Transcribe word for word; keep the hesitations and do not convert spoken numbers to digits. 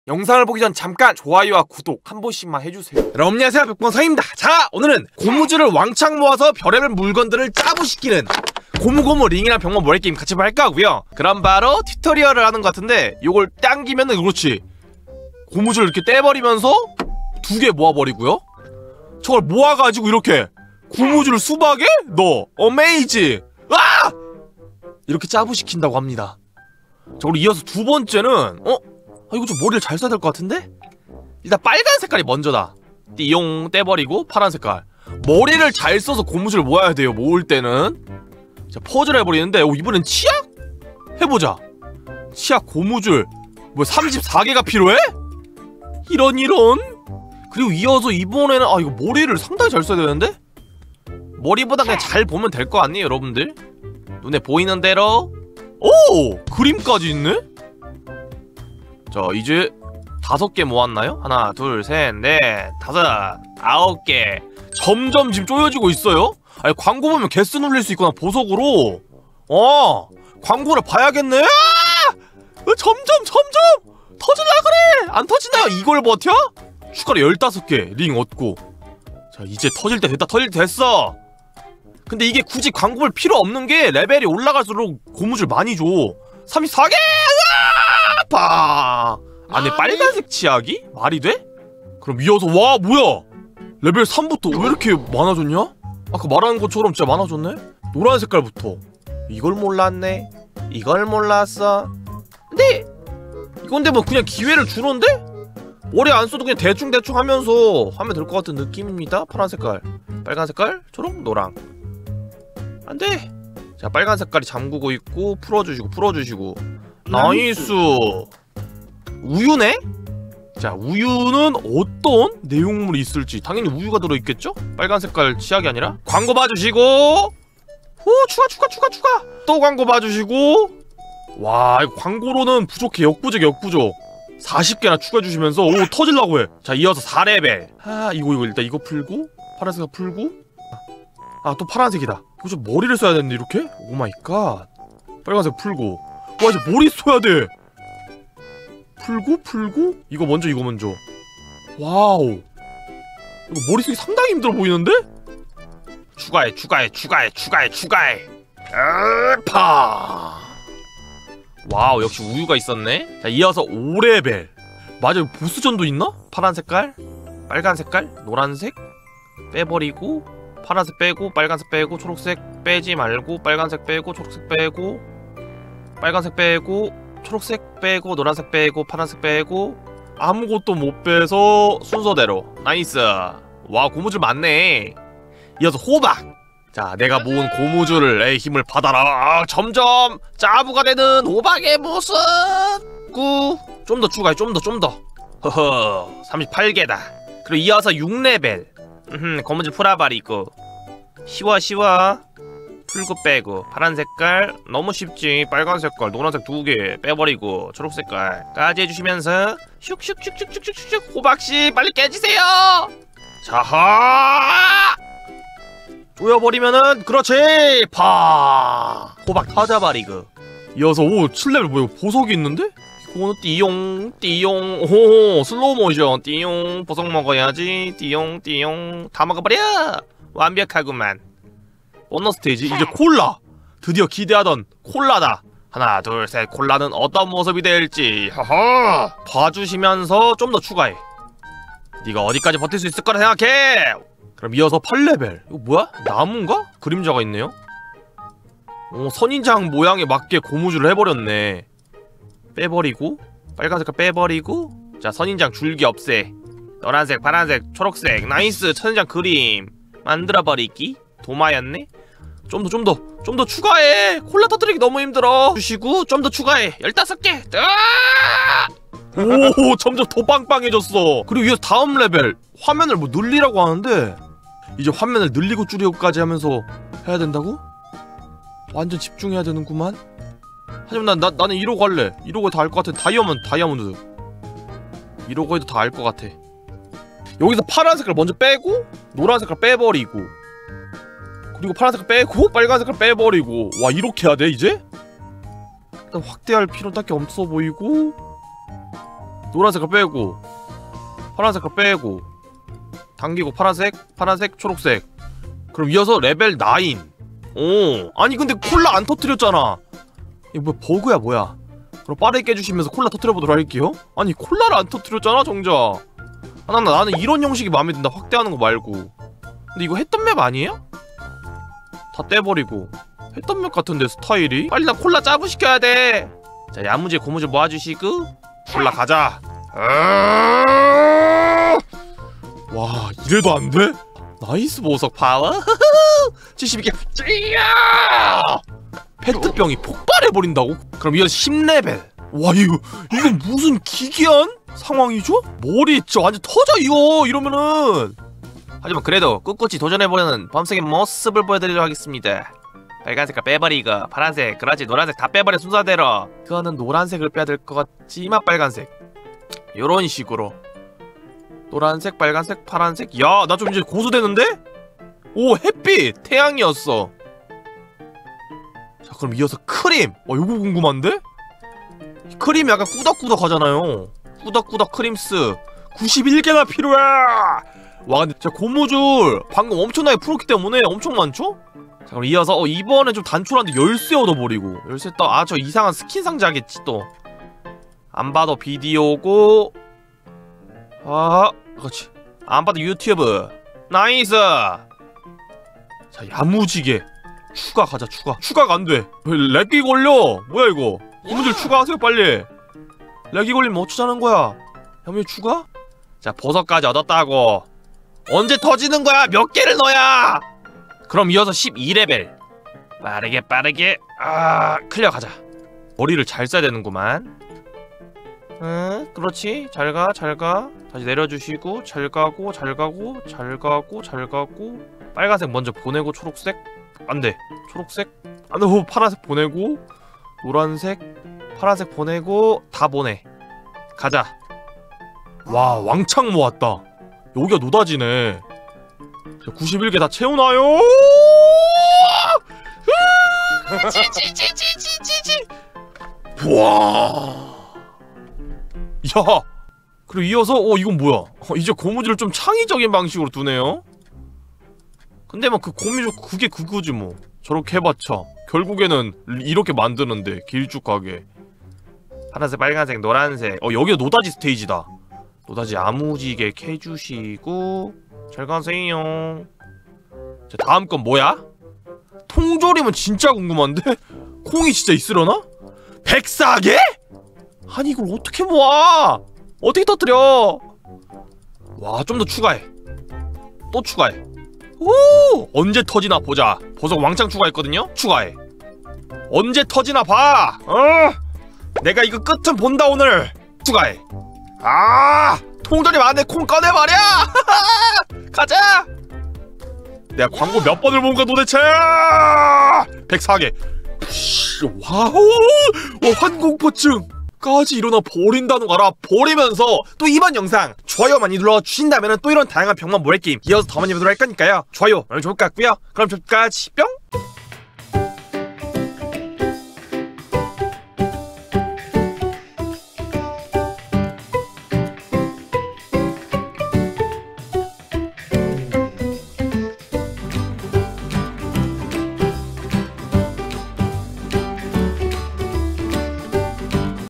영상을 보기 전 잠깐 좋아요와 구독 한 번씩만 해주세요. 여러분 안녕하세요, 백범사입니다. 자, 오늘은 고무줄을 왕창 모아서 별의별 물건들을 짜부시키는 고무고무 링이랑 병원 모래 게임 같이 할까 하고요. 그럼 바로 튜토리얼을 하는 것 같은데, 요걸 당기면은 그렇지, 고무줄을 이렇게 떼버리면서 두 개 모아버리고요. 저걸 모아가지고 이렇게 고무줄을 수박에 넣어. 어메이지! 아! 이렇게 짜부시킨다고 합니다. 자, 우리 이어서 두 번째는 어? 아, 이거 좀 머리를 잘 써야 될 것 같은데? 일단 빨간 색깔이 먼저다. 띠용 떼버리고 파란 색깔. 머리를 잘 써서 고무줄을 모아야 돼요, 모을 때는. 자, 퍼즐을 해버리는데, 오, 이번엔 치약? 해보자. 치약 고무줄 뭐 삼십사 개가 필요해? 이런 이런. 그리고 이어서 이번에는 아, 이거 머리를 상당히 잘 써야 되는데? 머리보다 그냥 잘 보면 될 거 아니에요, 여러분들? 눈에 보이는 대로. 오! 그림까지 있네? 자, 이제 다섯 개 모았나요? 하나, 둘, 셋, 넷, 다섯, 아홉 개. 점점 지금 쪼여지고 있어요? 아니, 광고 보면 개수 눌릴 수 있구나, 보석으로. 어, 광고를 봐야겠네? 아! 점점, 점점! 터질라 그래! 안 터지나요? 이걸 버텨? 추가로 열다섯 개 링 얻고. 자, 이제 터질 때 됐다, 터질 때 됐어! 근데 이게 굳이 광고 볼 필요 없는 게, 레벨이 올라갈수록 고무줄 많이 줘. 삼십사 개! 파! 안에 빨간색 치약이? 말이 돼? 그럼 이어서 와, 뭐야? 레벨 삼부터 왜 이렇게 많아졌냐? 아까 말하는 것처럼 진짜 많아졌네? 노란 색깔부터. 이걸 몰랐네. 이걸 몰랐어. 근데 이건데 뭐 그냥 기회를 주는데? 머리 안 써도 그냥 대충대충 하면서 하면 될 것 같은 느낌입니다. 파란 색깔, 빨간 색깔, 초록, 노랑. 안돼. 자, 빨간 색깔이 잠그고 있고 풀어주시고 풀어주시고. 나이스. 우유네? 자, 우유는 어떤 내용물이 있을지. 당연히 우유가 들어있겠죠? 빨간 색깔 치약이 아니라. 광고 봐주시고. 오, 추가 추가 추가 추가. 또 광고 봐주시고. 와, 이거 광고로는 부족해. 역부족 역부족. 사십 개나 추가해주시면서 오, 터질라고 해. 자, 이어서 사 레벨. 아, 이거 이거 일단 이거 풀고 파란색 풀고. 아, 또 파란색이다. 이거 좀 머리를 써야 되는데 이렇게? 오마이갓. 빨간색 풀고. 와, 이제 머리 써야 돼. 풀고 풀고. 이거 먼저 이거 먼저. 와우, 이거 머리 쓰기 상당히 힘들어 보이는데? 추가해 추가해 추가해 추가해 추가해. 파. 와우, 역시 우유가 있었네. 자, 이어서 오 레벨. 맞아, 보스전도 있나? 파란 색깔, 빨간 색깔, 노란색 빼버리고, 파란색 빼고, 빨간색 빼고, 초록색 빼지 말고, 빨간색 빼고, 초록색 빼고, 빨간색 빼고, 초록색 빼고, 노란색 빼고, 파란색 빼고. 아무것도 못 빼서 순서대로. 나이스. 와, 고무줄 많네. 이어서 호박. 자, 내가 모은 고무줄을 힘을 받아라. 아, 점점 짜부가 되는 호박의 모습. 구. 좀 더 추가해, 좀 더, 좀 더. 허허, 삼십팔 개다. 그리고 이어서 육 레벨. 음, 고무줄 풀어버리고. 쉬워, 쉬워. 풀고 빼고. 파란 색깔 너무 쉽지. 빨간 색깔, 노란색 두 개 빼버리고, 초록 색깔까지 해주시면서 슉슉슉슉슉슉슉. 호박씨 빨리 깨지세요. 자하. 쪼여버리면은 그렇지. 파. 호박 터져버리고. 이어서 오, 칠 레벨 뭐야, 보석이 있는데? 이거는 띠용 띠용. 오, 슬로우 모션. 띠용. 보석 먹어야지. 띠용 띠용. 다 먹어버려. 완벽하구만. 보너스 스테이지. 이제 콜라. 드디어 기대하던 콜라다. 하나 둘 셋. 콜라는 어떤 모습이 될지. 하하. 봐주시면서 좀 더 추가해. 네가 어디까지 버틸 수 있을 거라 생각해. 그럼 이어서 팔 레벨. 이거 뭐야? 나무인가? 그림자가 있네요. 오, 선인장 모양에 맞게 고무줄을 해버렸네. 빼버리고, 빨간 색깔 빼버리고. 자, 선인장 줄기 없애. 노란색, 파란색, 초록색. 나이스. 선인장 그림 만들어버리기. 도마였네. 좀 더, 좀 더, 좀 더 추가해. 콜라 터뜨리기 너무 힘들어. 주시고 좀 더 추가해. 열다섯 개. 오, 점점 더 빵빵해졌어. 그리고 이어서 다음 레벨. 화면을 뭐 늘리라고 하는데, 이제 화면을 늘리고 줄이고까지 하면서 해야 된다고? 완전 집중해야 되는구만. 하지만 난, 나, 나는 이러고 할래. 이러고 다 알 것 같아. 다이아몬드, 다이아몬드. 이러고 해도 다 알 것 같아. 여기서 파란 색깔 먼저 빼고, 노란 색깔 빼버리고, 그리고 파란 색깔 빼고, 빨간 색깔 빼버리고. 와, 이렇게 해야 돼, 이제? 일단 확대할 필요는 딱히 없어 보이고. 노란색을 빼고 파란색을 빼고 당기고 파란색 파란색 초록색. 그럼 이어서 레벨 나인. 오 아니 근데 콜라 안 터뜨렸잖아. 이거 뭐 버그야 뭐야. 그럼 빠르게 깨주시면서 콜라 터뜨려보도록 할게요. 아니 콜라를 안 터뜨렸잖아 정작. 아, 난, 나는 이런 형식이 마음에 든다. 확대하는 거 말고. 근데 이거 했던 맵 아니에요? 다 떼버리고 했던 맵 같은데 스타일이? 빨리 나 콜라 짜부 시켜야 돼. 자 야무지게 고무줄 모아주시고 콜라 가자. 와 이래도 안 돼? 나이스 보석 파워. 칠십이 개 페트병이 폭발해버린다고? 그럼 이거 십 레벨. 와 이거 이건 무슨 기괴한 상황이죠? 머리 진짜 완전 터져 이거 이러면은. 하지만 그래도 꿋꿋이 도전해보려는 범석의 모습을 보여드리도록 하겠습니다. 빨간색깔 빼버리고 파란색 그렇지 노란색 다 빼버려 순서대로. 그거는 노란색을 빼야 될 것 같지만 빨간색 요런 식으로 노란색 빨간색 파란색. 야 나 좀 이제 고수되는데? 오 햇빛 태양이었어. 자 그럼 이어서 크림. 와 요거 궁금한데? 크림 약간 꾸덕꾸덕 하잖아요. 꾸덕꾸덕 크림스 구십일 개나 필요해. 와 근데 진짜 고무줄 방금 엄청나게 풀었기 때문에 엄청 많죠? 자 그럼 이어서 어 이번엔 좀 단촐한데 열쇠 얻어버리고. 열쇠 또 아 저 이상한 스킨 상자겠지 또. 안 봐도 비디오고 아 그렇지 안 봐도 유튜브. 나이스. 자 야무지게 추가 가자. 추가 추가가 안돼. 렉이 걸려. 뭐야 이거. 고무줄 추가하세요 빨리. 렉이 걸리면 어쩌자는 거야. 야무지 추가? 자 보석까지 얻었다고. 언제 터지는 거야? 몇 개를 넣어야? 그럼 이어서 십이 레벨 빠르게 빠르게 아 클리어 가자. 머리를 잘 써야 되는구만. 응 그렇지 잘가 잘가. 다시 내려주시고 잘 가고 잘 가고 잘 가고 잘 가고. 빨간색 먼저 보내고 초록색 안돼. 초록색 안돼. 어, 파란색 보내고 노란색 파란색 보내고 다 보내. 가자. 와 왕창 모았다. 여기가 노다지네. 구십일 개 다 채우나요? 지지지지지지지. 와. 야. 그리고 이어서 어 이건 뭐야? 어, 이제 고무줄을 좀 창의적인 방식으로 두네요. 근데 뭐 그 고무줄 그게 그거지 뭐. 저렇게 해봤자 결국에는 이렇게 만드는데 길쭉하게. 파란색 빨간색 노란색. 어 여기가 노다지 스테이지다. 노다지 야무지게 캐주시고 잘 가세요. 자 다음 건 뭐야? 통조림은 진짜 궁금한데? 콩이 진짜 있으려나? 백사 개? 아니 이걸 어떻게 모아? 어떻게 터뜨려? 와 좀 더 추가해. 또 추가해. 오 언제 터지나 보자. 보석 왕창 추가했거든요? 추가해. 언제 터지나 봐. 어 내가 이거 끝은 본다 오늘. 추가해. 아 통조림 안에 콩 꺼내버려. 가자. 내가 광고 몇 번을 본 거야 도대체. 백사 개. 와우 와 환공포증까지 일어나 버린다는 거 알아. 버리면서 또 이번 영상 좋아요 많이 눌러주신다면 또 이런 다양한 병만 모래 게임 이어서 더 많이 보도록 할 거니까요. 좋아요 너무 좋을 것 같고요. 그럼 저기까지 뿅.